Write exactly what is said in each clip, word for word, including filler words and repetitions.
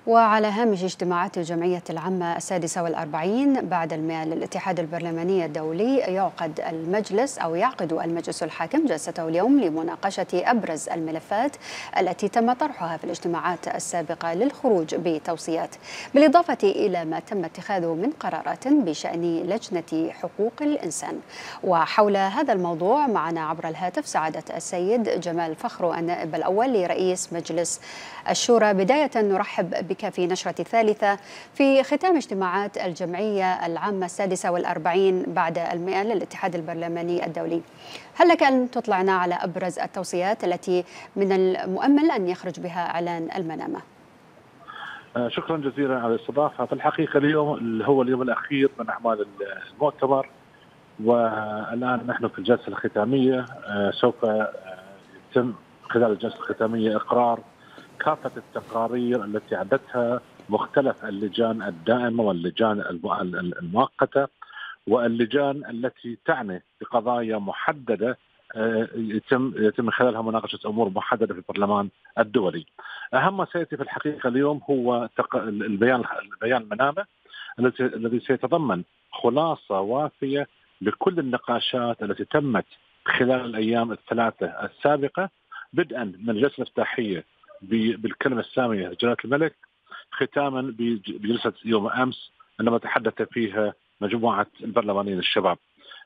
وعلى هامش اجتماعات الجمعية العامة السادسة والأربعين بعد المئة للاتحاد البرلماني الدولي، يعقد المجلس أو يعقد المجلس الحاكم جلسته اليوم لمناقشة أبرز الملفات التي تم طرحها في الاجتماعات السابقة للخروج بتوصيات، بالإضافة إلى ما تم اتخاذه من قرارات بشأن لجنة حقوق الإنسان. وحول هذا الموضوع معنا عبر الهاتف سعادة السيد جمال فخرو، النائب الأول لرئيس مجلس الشورى. بداية نرحب بك في نشرة الثالثة في ختام اجتماعات الجمعية العامة السادسة والأربعين بعد المئة للاتحاد البرلماني الدولي. هل لك أن تطلعنا على أبرز التوصيات التي من المؤمل أن يخرج بها إعلان المنامة؟ شكرا جزيلا على الاستضافة. في الحقيقة اليوم اللي هو اليوم الأخير من أعمال المؤتمر، والآن نحن في الجلسة الختامية. سوف يتم خلال الجلسة الختامية إقرار كافة التقارير التي عدتها مختلف اللجان الدائمة واللجان المؤقتة واللجان التي تعني بقضايا محددة يتم يتم خلالها مناقشة أمور محددة في البرلمان الدولي. أهم ما سيأتي في الحقيقة اليوم هو البيان البيان المنامة الذي سيتضمن خلاصة وافية لكل النقاشات التي تمت خلال الأيام الثلاثة السابقة، بدءا من الجلسة الافتتاحية بالكلمة السامية جلالة الملك، ختاما بجلسة يوم أمس عندما تحدث فيها مجموعة البرلمانيين الشباب.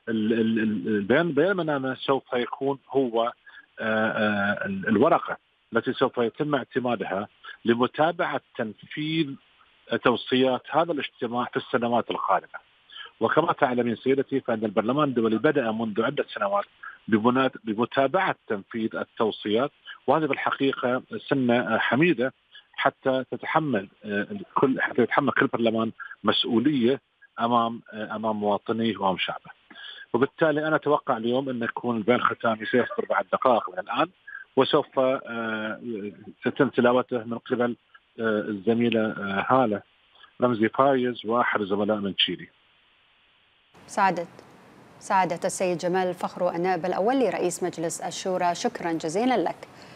البيان بيان المنامة سوف يكون هو الورقة التي سوف يتم اعتمادها لمتابعة تنفيذ توصيات هذا الاجتماع في السنوات القادمة. وكما تعلمين سيدتي، فإن البرلمان الدولي بدأ منذ عدة سنوات بمتابعة تنفيذ التوصيات، وهذه بالحقيقة سنة حميدة حتى تتحمل كل حتى يتحمل كل برلمان مسؤولية أمام أمام مواطنيه وأمام شعبه. وبالتالي أنا أتوقع اليوم أن يكون البيان الختامي سيصدر بعد دقائق من الآن، وسوف تتم تلاوته من قبل الزميلة هالة رمزي فايز وأحد الزملاء من تشيلي. سعادة سعادة السيد جمال فخرو، النائب الأول لرئيس مجلس الشورى، شكرا جزيلا لك.